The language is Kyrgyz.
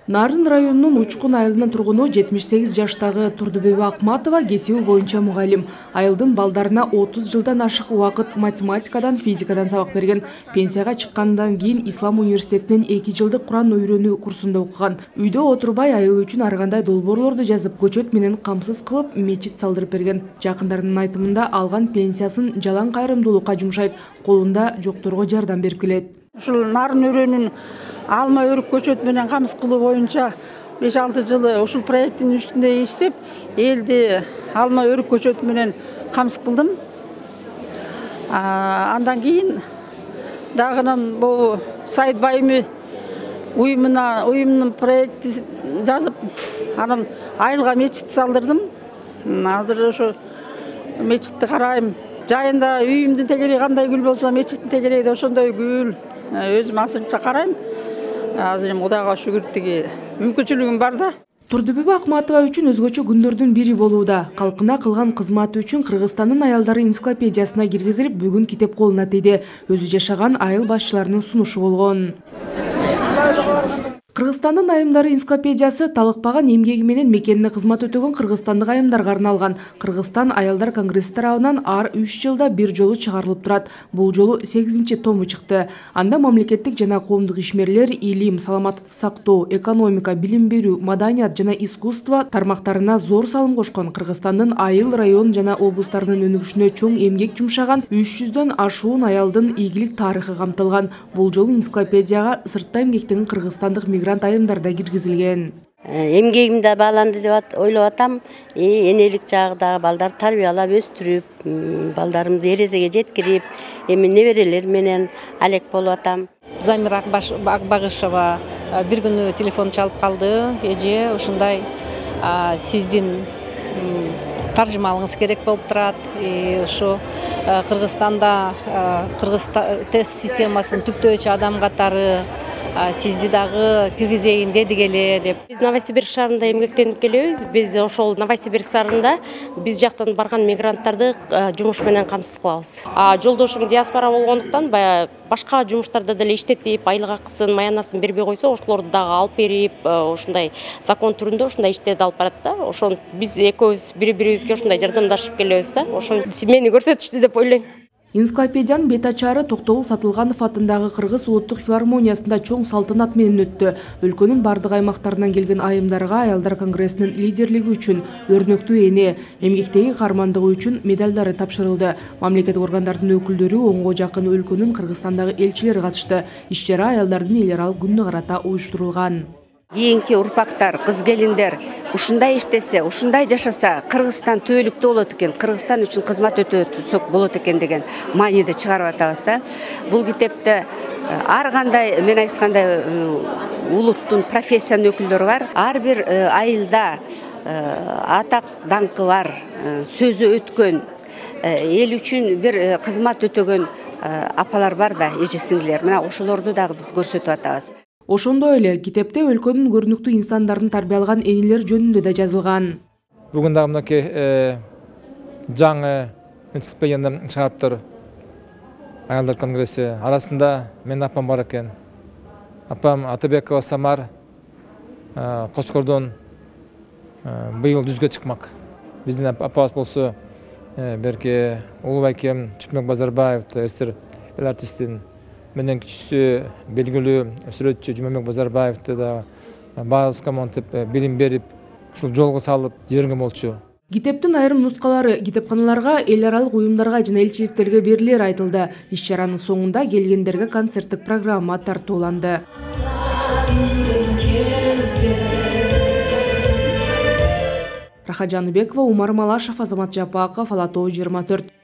Нарын районунун Учкун айылынын тургуну 78 жаштагы Турдубеби Акматова кесиби боюнча мугалим. Айылдын балдарына 30 жылдан ашык убакыт математикадан, физикадан сабак берген. Пенсияга чыккандан кийин Ислам университетинин 2 жылдык Куран үйрөнүү курсунда окуган. Үйдө отурбай айыл үчүн ар кандай долбоорлорду жазып, көчөт менен камсыз кылып мечит салдырып берген. Жакындарынын айтымында алган пенсиясын жалаң кайрымдуулукка жумшайт, колунда жокторго жардам берип келет. Ушул нарын үйрөнүүнүн алма өрүк көчөт менен камсыз кылуу боюнча 5-6 жылы ушул проекттин үстүндө иштеп, элди алма өрүк көчөт менен камсыз кылдым. Андан кийин дагынан бул Сайыт Байымы уюмунун проекти жазып, анан айылга мечит салдырдым. Азыр ошо мечитти карайм. Жайында үйүмдүн тегереги кандай гүл болсо, мечиттин тегереги да ошондой гүл. Өзүм асырынча карайм. Азыр Кудайга шүгүр мүмкүнчүлүгүм бар да. Турдубеби Акматова үчүн өзгөчө күндөрдүн бири болууда. Калкына кылган кызматы үчүн Кыргызстандын аялдары энциклопедиясына киргизилип, бүгүн китеп колуна тийди. Өзү жашаган айыл башчыларынын сунушу болгон. Кыргызстандын айымдары энциклопедиясы талыкпаган эмгеги менен мекенине кызмат өтөгөн кыргызстандык айымдарга арналган. Кыргызстан аялдар конгресси тарабынан ар 3 жылда бир жолу чыгарылып турат. Бул жолу 8-тому чыкты. Анда мамлекеттик жана коомдук ишмерлер илим, саламаттыкты сактоо, экономика, билим берүү, маданият жана искусство тармактарына зор салым кошкон. Кыргызстандын айыл, район жана облустарынын өнүгүшүнө чоң эмгек жумшаган 300дөн ашуун аялдын ийгилик тарыхы камтылган. Бул жолу энциклопедияга сыртта эмгектеген кыргызстандык мигрант айымдар да киргизилген. Эмгегим да бааланды деп ойлоп атам. Энелик жагдагы балдар тарбиялап өстүрүп, балдарымды эрезеге жеткирип, эми неберелер менен алек болуп атам. Замира Акбагышева бир күнү телефон чалып калды. Эже ушундай сиздин таржымалыңыз керек болуп турат. Ушу Кыргызстанда тест системасын түптөөчү адам катары сизди дагы киргизейин дедик эле деп. Биз Новосибирск шаарында эмгектенип келебиз. Биз ошол Новосибирск шаарында биз жактан барган мигранттарды жумуш менен камсыз кылабыз. Жолдошум диаспора болгондуктан башка жумуштарда деле иштетип, айлык акысын, маянасын бербей койсо, ошолорду дагы алып берип, ушундай закон түрүндө ушундай иштерди алып барат да. Ошон биз экөөбүз бири-бирибизге ушундай жардамдашып келебиз да. Ошон мени көрсөтүштү деп ойлойм. Энциклопедиянын бет ачары Токтогул Сатылганов атындагы Кыргыз улуттук филармониясында чоң салтанат менен өттү. Өлкөнүн бардык аймактарынан келген айымдарга аялдар конгрессинин лидерлиги үчүн, өрнөктүү эне, эмгектеги каармандыгы үчүн медалдары тапшырылды. Мамлекеттик органдардын өкүлдөрү, 10го жакын өлкөнүн Кыргызстандагы элчилери катышты. Иш-чара аялдардын эл аралык күнүнө карата уюштурулган. Кийинки урпактар, кыз келиндер ушундай иштесе, ушундай жашаса, Кыргызстан түбөлүктүү болот экен, Кыргызстан үчүн кызмат өтөсөк болот экен деген мааниде чыгарып атабыз да. Бул китепте ар кандай, мен айткандай, улуттун профессиянын өкүлдөрү бар. Ар бир айылда атак даңкы бар, сөзү өткөн, эл үчүн бир кызмат өтөгөн апалар бар да, эже сиңдилер. Мына ошолорду дагы биз көрсөтүп атабыз. Ошондой эле китепте өлкөнүн көрүнүктүү инсандарын тарбиялган энелер жөнүндө да жазылган. Бүгүн дагы мынакей жаңы энциклопедияны чыгарыптыр. Аялдар конгресси арасында менин апам бар экен. Апам Атабекова Самар Кочкордон быйыл жүзгө чыкмак. Биздин апабыз болсо берке Улубайкем Чүпмөк Базарбаев, эсер эл артистин менен кичүүсү белгилүү сүрөтчү Жумабек Базарбаевди да баалыбызга монтип билим берип, ушул жолго салып жиберген болчу. Китептин айрым нускалары китепканаларга, эл аралык уюмдарга жана элчиликтерге берилери айтылды. Иш-чаранын соңунда келгендерге концерттик программа тартууланды. Рахат Жаныбекова, Умар Малашев, Азамат Жапаков, Ала Тоо 24.